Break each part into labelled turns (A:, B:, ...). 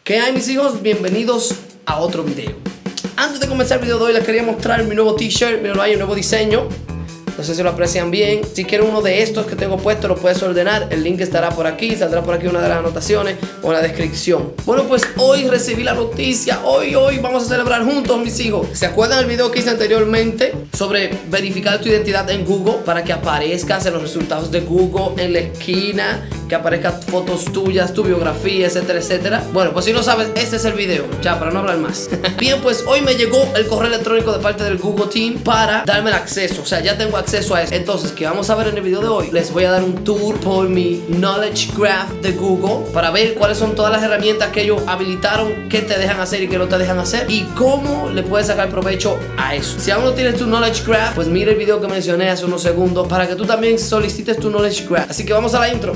A: ¿Qué hay, mis hijos? Bienvenidos a otro video. Antes de comenzar el video de hoy les quería mostrar mi nuevo t-shirt. Miren, hay un nuevo diseño. No sé si lo aprecian bien. Si quieren uno de estos que tengo puesto, lo puedes ordenar. El link estará por aquí. Saldrá por aquí una de las anotaciones o en la descripción. Bueno, pues hoy recibí la noticia. Hoy vamos a celebrar juntos, mis hijos. ¿Se acuerdan del video que hice anteriormente sobre verificar tu identidad en Google para que aparezcas en los resultados de Google, en la esquina, que aparezcan fotos tuyas, tu biografía, etcétera, etcétera? Bueno, pues si no sabes, este es el video. Ya, para no hablar más. Bien, pues hoy me llegó el correo electrónico de parte del Google Team para darme el acceso. O sea, ya tengo acceso a eso. Entonces, ¿qué vamos a ver en el video de hoy? Les voy a dar un tour por mi Knowledge Graph de Google para ver cuáles son todas las herramientas que ellos habilitaron, qué te dejan hacer y qué no te dejan hacer, y cómo le puedes sacar provecho a eso. Si aún no tienes tu Knowledge Graph, pues mira el video que mencioné hace unos segundos para que tú también solicites tu Knowledge Graph. Así que vamos a la intro.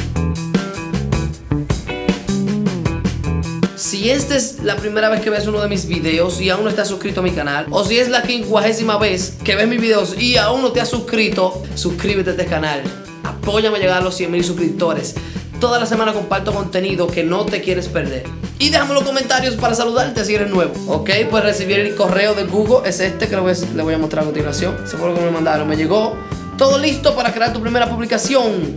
A: Si esta es la primera vez que ves uno de mis videos y aún no estás suscrito a mi canal, o si es la 50ª vez que ves mis videos y aún no te has suscrito, suscríbete a este canal. Apóyame a llegar a los 100,000 suscriptores. Toda la semana comparto contenido que no te quieres perder. Y déjame los comentarios para saludarte si eres nuevo. Ok, pues recibí el correo de Google. Es este que le voy a mostrar a continuación. Ese fue lo que me mandaron. Me llegó todo listo para crear tu primera publicación.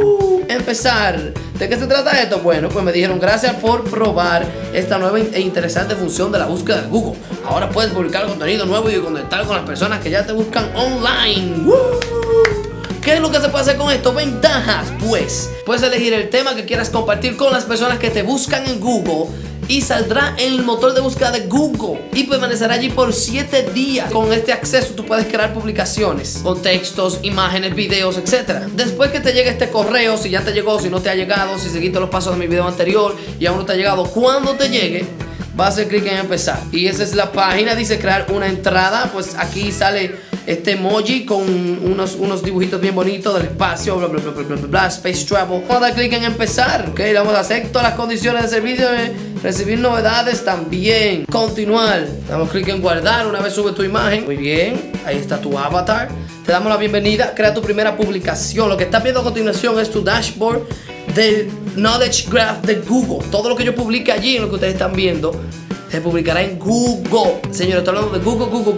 A: Empezar. ¿De qué se trata esto? Bueno, pues me dijeron: gracias por probar esta nueva e interesante función de la búsqueda de Google. Ahora puedes publicar contenido nuevo y conectar con las personas que ya te buscan online. ¿Qué es lo que se puede hacer con esto? Ventajas. Pues puedes elegir el tema que quieras compartir con las personas que te buscan en Google y saldrá en el motor de búsqueda de Google y permanecerá allí por 7 días. Con este acceso tú puedes crear publicaciones con textos, imágenes, videos, etc. Después que te llegue este correo, si ya te llegó, si no te ha llegado, si seguiste los pasos de mi video anterior y aún no te ha llegado, cuando te llegue vas a hacer clic en empezar. Y esa es la página. Dice crear una entrada. Pues aquí sale este emoji con unos dibujitos bien bonitos del espacio, bla, bla, bla, bla, bla, bla, space travel. Vamos a dar clic en empezar. Ok, vamos a hacer todas las condiciones de servicio, recibir novedades también. Continuar. Damos clic en guardar una vez sube tu imagen. Muy bien, ahí está tu avatar. Te damos la bienvenida. Crea tu primera publicación. Lo que estás viendo a continuación es tu dashboard del Knowledge Graph de Google. Todo lo que yo publique allí, en lo que ustedes están viendo, se publicará en Google. Señores, estoy hablando de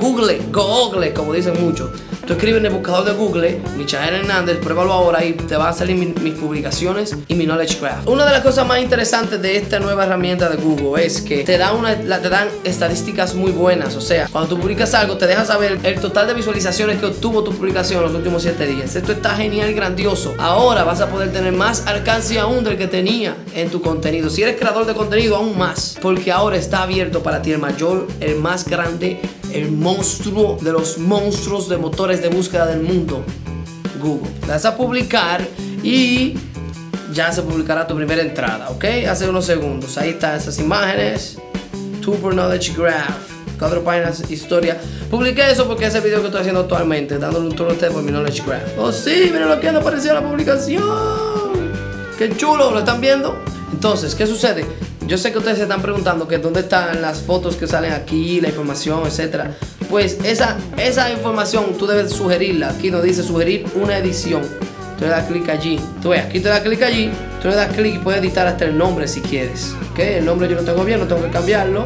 A: Google, como dicen muchos. Tú escribes en el buscador de Google Michael Hernández, pruébalo ahora y te van a salir mis publicaciones y mi Knowledge Graph. Una de las cosas más interesantes de esta nueva herramienta de Google es que te dan estadísticas muy buenas. O sea, cuando tú publicas algo, te deja saber el total de visualizaciones que obtuvo tu publicación en los últimos 7 días. Esto está genial y grandioso. Ahora vas a poder tener más alcance aún del que tenía en tu contenido. Si eres creador de contenido, aún más, porque ahora está abierto para ti el mayor, el más grande, el monstruo de los monstruos de motores de búsqueda del mundo, Google. Le das a publicar y ya se publicará tu primera entrada, ¿ok? Hace unos segundos. Ahí están esas imágenes. Tuber Knowledge Graph. 4 páginas, historia. Publiqué eso porque es el video que estoy haciendo actualmente, dándole un tour a ustedes por mi Knowledge Graph. Oh sí, miren lo que no apareció en la publicación. Qué chulo, ¿lo están viendo? Entonces, ¿qué sucede? Yo sé que ustedes se están preguntando que dónde están las fotos que salen aquí, la información, etcétera. Pues esa información tú debes sugerirla. Aquí nos dice sugerir una edición. Tú le das clic allí. Tú ves, aquí te das clic allí. Tú le das clic y puedes editar hasta el nombre si quieres. ¿Ok? El nombre yo lo tengo bien, no tengo que cambiarlo.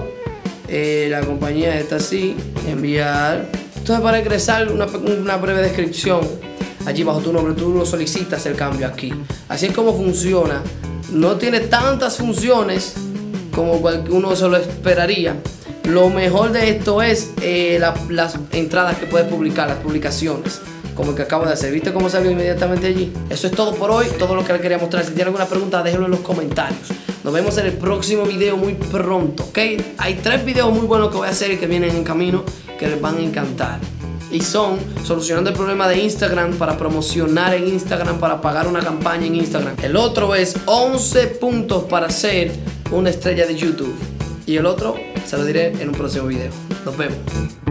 A: La compañía está así. Enviar. Entonces, para ingresar una breve descripción allí bajo tu nombre, tú lo solicitas el cambio aquí. Así es como funciona. No tiene tantas funciones como uno se lo esperaría. Lo mejor de esto es las entradas que puedes publicar, las publicaciones, como el que acabo de hacer. ¿Viste cómo salió inmediatamente allí? Eso es todo por hoy, todo lo que les quería mostrar. Si tienen alguna pregunta, déjenlo en los comentarios. Nos vemos en el próximo video muy pronto, ¿ok? Hay 3 videos muy buenos que voy a hacer y que vienen en camino que les van a encantar. Y son solucionando el problema de Instagram para promocionar en Instagram, para pagar una campaña en Instagram. El otro es 11 puntos para ser una estrella de YouTube. Y el otro se lo diré en un próximo video. Nos vemos.